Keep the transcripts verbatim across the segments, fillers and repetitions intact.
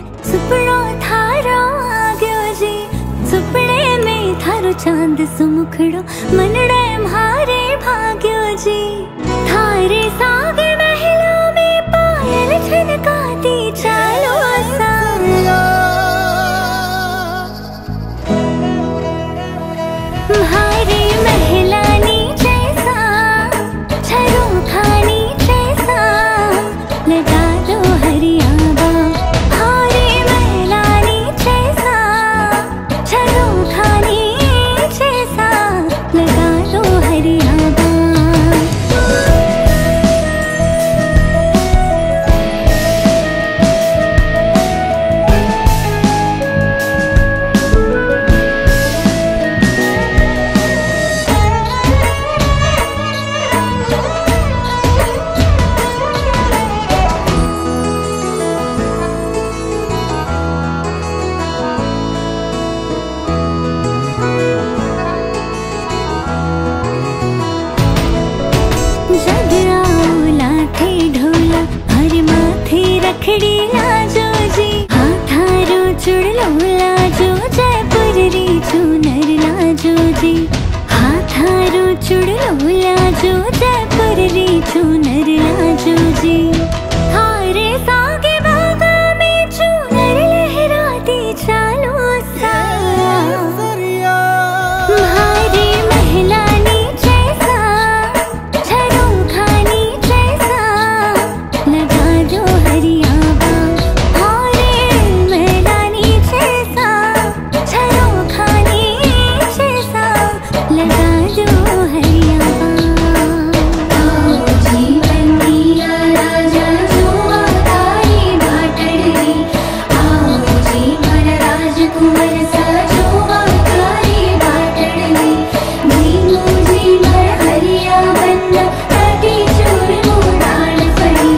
सुपड़ो थारो आग्यो जी, सुपड़े में थारो चांद सुमुखड़ो, मनड़े म्हारे भाग्यो जी। थारे सागे महलों में पायल छनकाती चालो सा, म्हारे महलानी जैसा, छरो खानी जैसा, लगा दो हरियाबा। म्हारे महलानी जैसा, छरो खानी जैसा, लगा दो हरियाबा। रखड़ी लाजो जी, हाथारो चुड़लो लाजो, जयपुर री चूनर लाजो जी। हाथारो चुड़लो लाजो, जयपुर री चूनर लाजो जी। थारे सागे बागा में चूनर लहराती चालो सा, म्हारे महलानी जैसा, छरो खानी जैसा, लगा दो हरियाबा। म्हारे महलानी जैसा, छरो खानी जैसा, लगा दो हरियाबा। आओ जीवन दिया राजा जुआ तारी भाटड़ी, आओ जीवन राजकुंवर सा जुआ तारी भाटड़ी। जीमू जीवन हरिया बन्ना, काटी चूर मुराण फड़ी।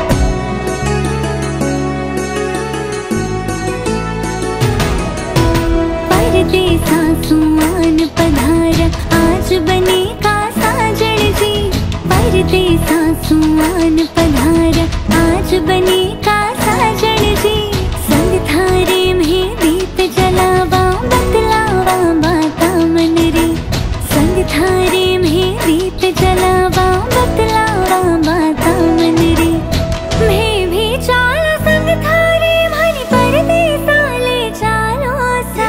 परदेसा सुमान पधारा, आज बने का साजन जी। परदेसा सुमान पधारा, आज बने का साजन जी। संग थारे में दीप जलावा, बतलावा बाता मन रे। संग थारे में दीप जलावा, बतलावा बाता मन रे। मैं भी चालो संग थारे, भारी परदेसा ले चालो सा।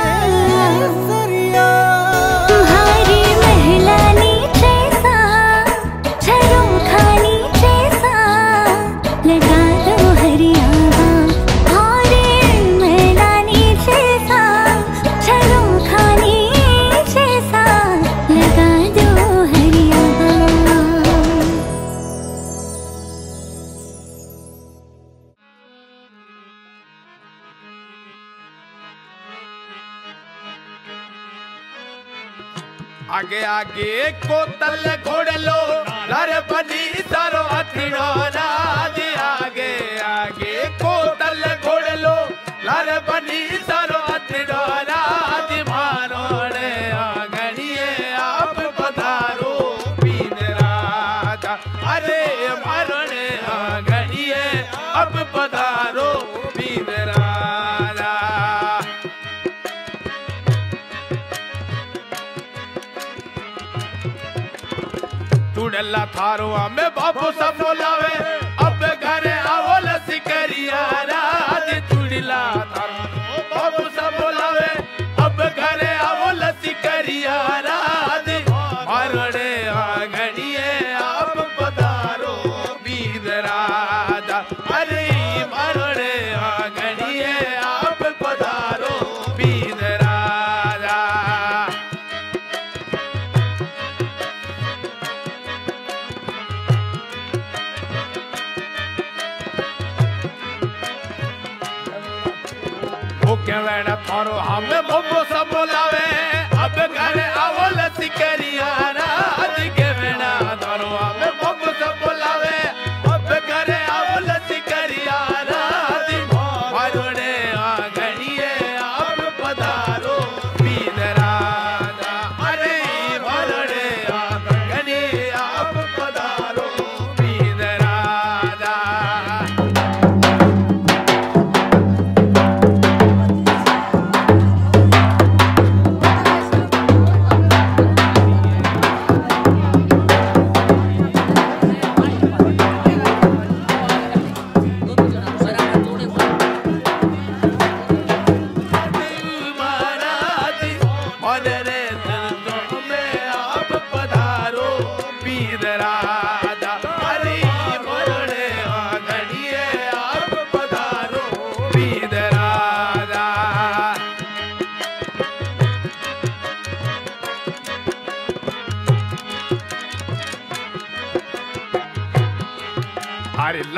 म्हारे महलानी जैसा, छरो खानी जैसा, लगा दो हरियाबा। म्हारे महलानी जैसा, छरो खानी जैसा, लगा दो हरियाबा। आगे आगे कोतल घोड़लो, लर बनी सरो अथड़ो राज। आगे आगे कोतल घोड़लो, लर बनी सरो अथड़ो राज। मारोड़े आंगणिए आप पधारो पीन राजा। अरे मारोड़े आंगणिए अब पधारो पीन राजा। चुड़ला थारो हमें बापू सब बोलावे, अब घरे आवो लसी करिया राज। चुड़ला थारो बापू सब बोलावे, अब घरे आवो लसी करिया राज। मारोड़े आंगणिए आप पधारो बीद राजा। अरे मारोड़े आंगणिए आप पधारो बीद राजा। के वेड़ा थारो हमें बब्बो सब बोलावे, अब घरे आवो लसी करिया राज। के वेड़ा थारो हमें बब्बो सब बोलावे, अब घरे आवो लसी करिया राज। मारोड़े आंगणिए आप पधारो पीन राजा। अरे मारोड़े आंगणिए आप पधारो पीन राजा।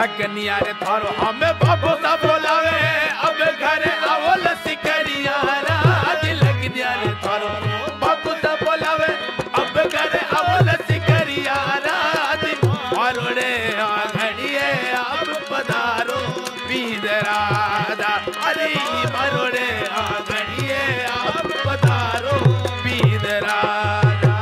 अगनिया रे थारो हमें बाबू सा बोलावे अब घर आओ लस्सी करिया राज लगनिया रे थारो बाबू सा बोलावे अब घर आओ लस्सी करिया राज मारोड़े आंगड़िए अब पधारो बीदरादा अरे मारोड़े आंगड़िए अब पधारो बीदरादा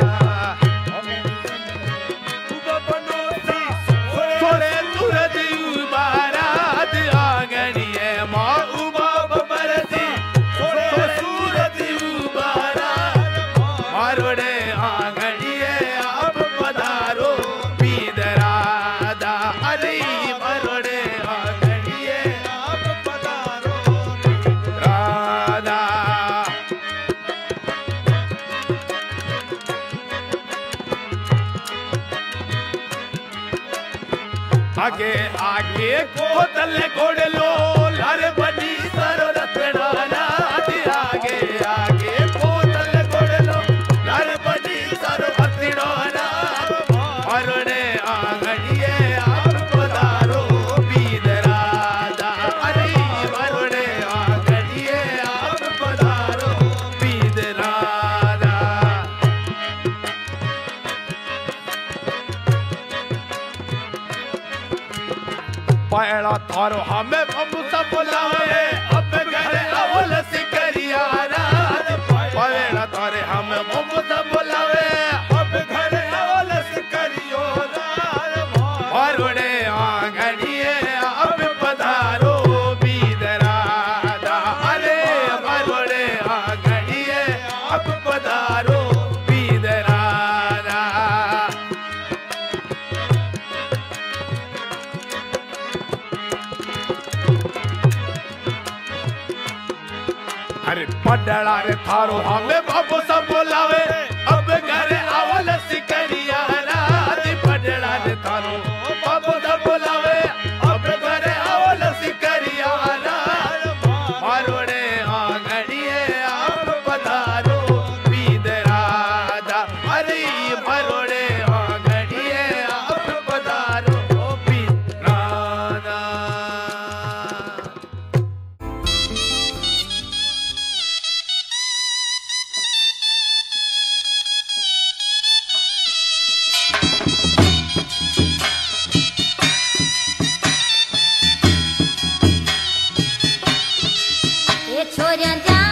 आगे आगे कोतल घोड़ लो लार बड़ी सरो रतड़ा नाथ आगे आगे कोतल घोड़ लो लार बड़ी सरो रतड़ा नाथ मरोड़े आंगड़िए आप पधारो बीदरादा अरे मरोड़े आंगड़िए आप पधारो बीदरादा पहला थारो हमें बाबू सा बोलावे अब घर आओ लस्सी करिया राज पहला थारे हमें बाबू सा बोलावे अब घर आओ लस्सी करियो राज मारोड़े आंगड़िए अब पधारो बीदरादा अरे मारोड़े आंगड़िए अब पधारो बीदरादा अरे पडड़ा रे थारो हमें बाबू सा बोलावे अब घर आओ लस्सी करिया राज पडड़ा रे थारो बाबू सा बोलावे अब घर आओ लस्सी करिया राज मारोड़े आंगड़िए आप पधारो बीदरादा अरे मारोड़े आंगड़िए आप पधारो बीदरादा छोरियां